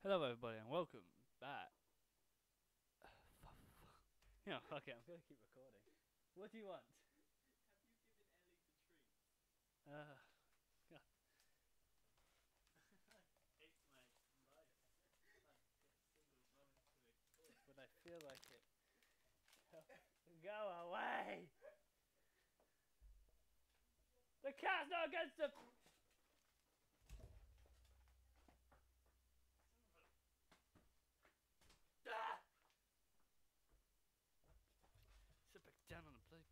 Hello everybody and welcome back. Yeah, fuck it, I'm gonna keep recording. What do you want? Have you given Ellie the treat? God. I hate my life. Like, get single moments to record. When I feel like it. Go away! The cat's not against the... Ah! Sit back down on the plate.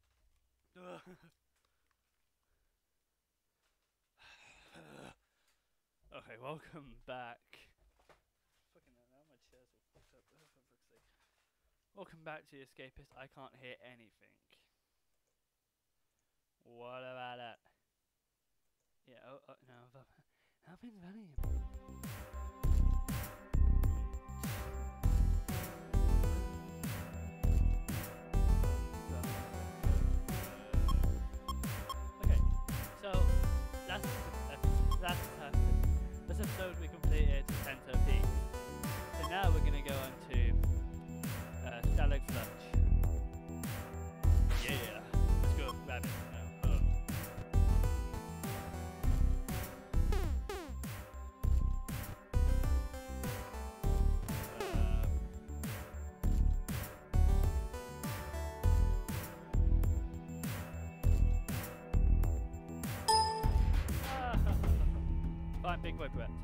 Okay, welcome back. Fucking hell, now my chair's all fucked up. Oh, for fuck's sake. Welcome back to TheEscapists. I can't hear anything. What about that? Yeah, no, nothing's funny. Okay, so this episode we completed Center P. So now we're gonna go on to Stalag Flutch. Yeah, let's go rabbit now. Hold on. Fine, big boy Brett.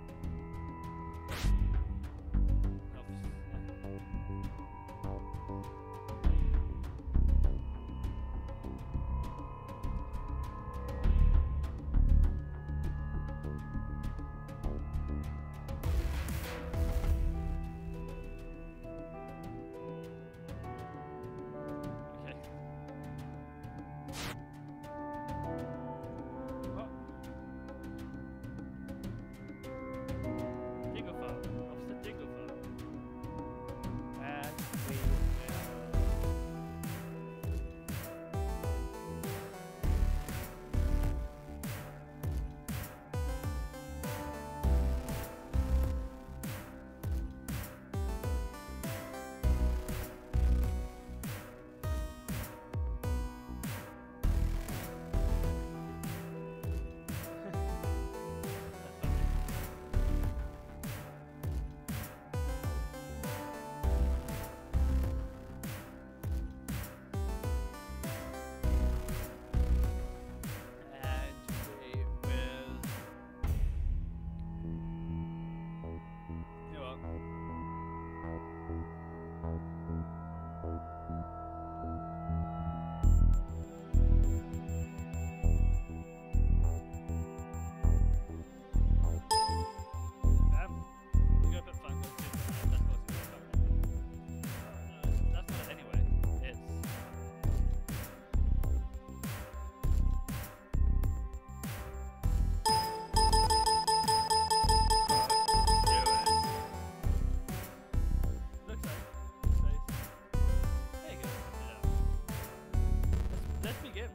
Let's begin.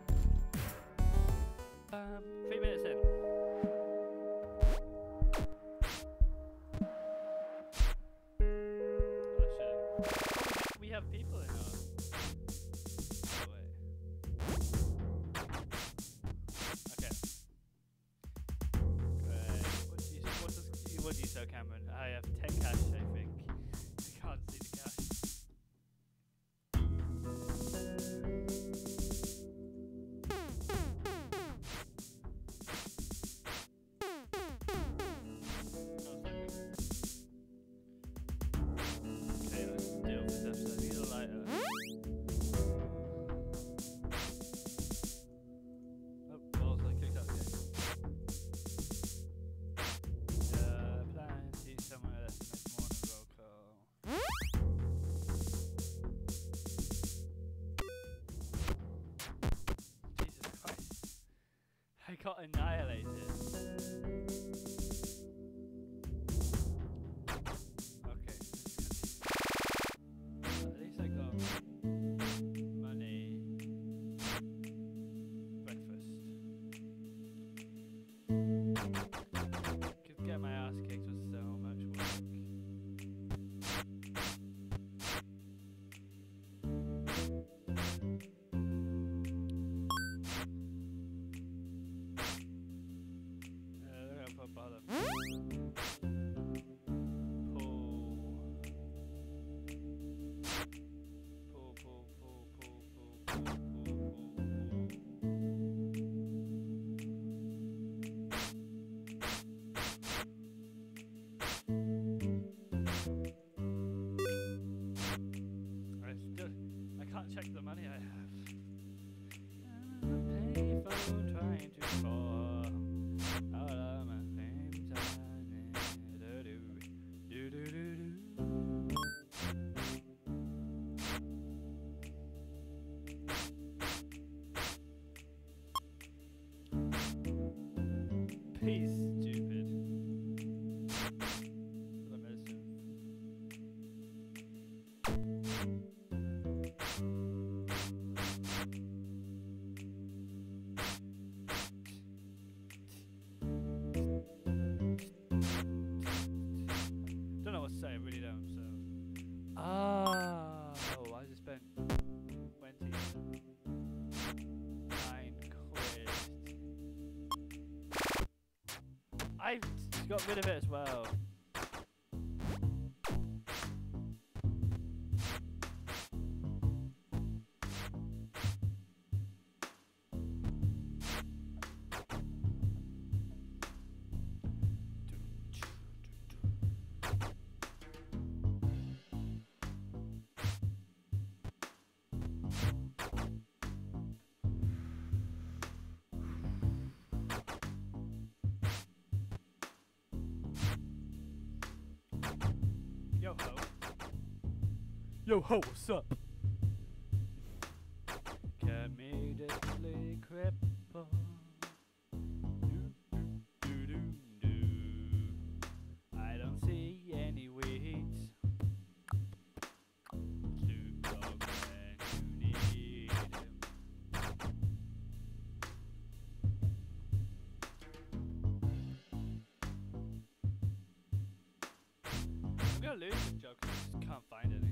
3 minutes in. Oh shit. We have people in our... Oh wait. Okay. Great. What do you say, Cameron? I have 10 cash, I think. I can't see the cash. I got annihilated. Okay, at least I got money, breakfast. Could get my ass kicked with so much work. I can't check the money I have. I'm a payphone trying to call all of my names on it. Do do do do do. Peace, stupid. For the medicine. Don't know what to say, I really don't, so. Oh, I just spent 29 quid. I got rid of it as well. Yo ho. Yo ho, what's up? Immediately cripple. Do, do, do, do. I don't see any weeds. To dog when you need him. I'm gonna lose this joke because I just can't find any.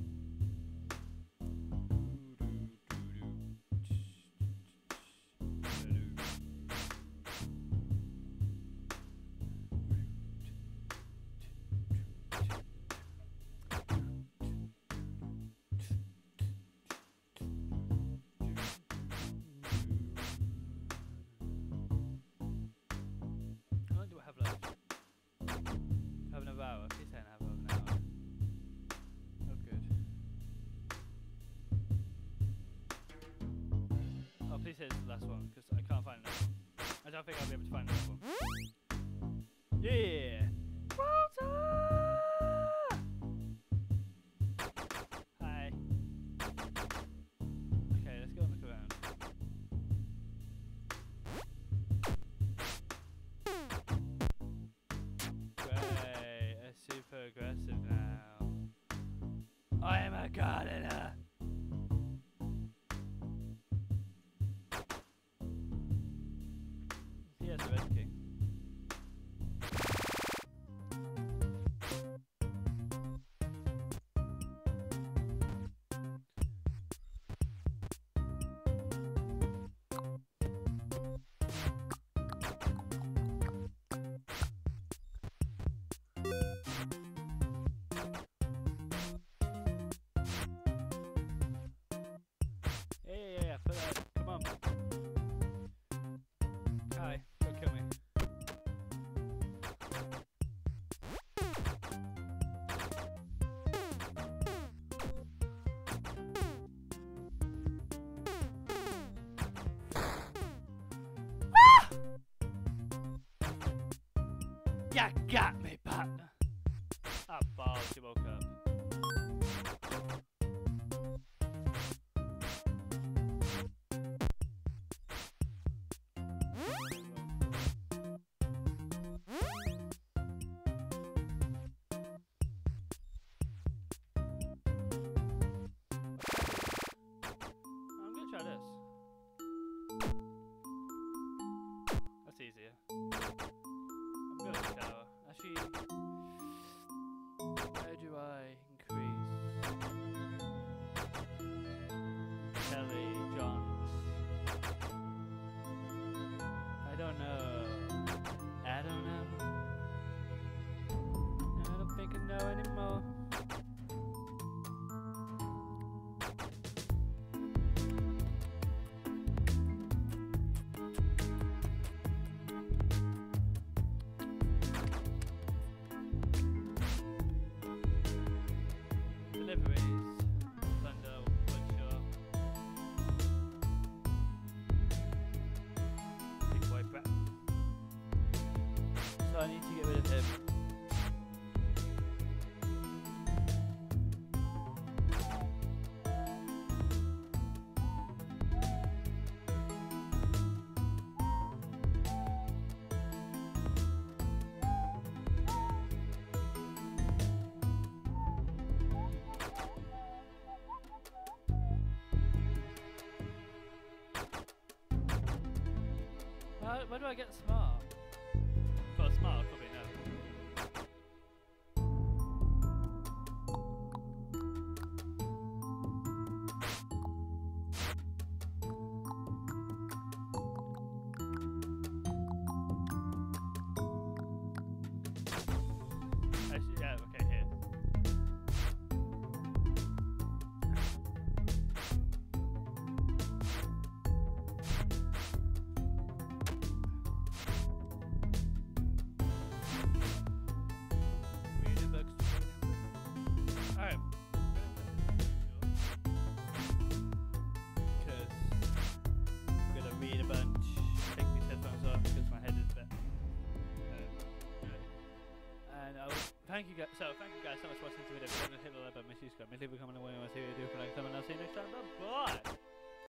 How long do I have left? Have another hour. Please say I have an hour. Oh, good. Oh, please say it's the last one, because I can't find another one. I don't think I'll be able to find another one. Yeah! Walter! Hi. Okay, let's go and look around. Great, super aggressive now. I am a gardener. He has the red king. Yeah, put that. Come on. Kai, don't kill me. Ah! You got me, partner. Ah, balls, you woke up. I'm gonna try this. That's easier. I'm good at the tower. Actually, where do I increase? Kelly, Johns. I don't know. I don't know. I don't think I know anymore. get rid of him. Where do I get smart? For smart, probably no. Actually, yeah, okay, here. Reading books. Alright. Because I'm gonna read a bunch, take these headphones off because my head is a bit. And thank you guys so much for watching this video. If you haven't hit the like button, make sure you subscribe. Maybe become one of the videos do for like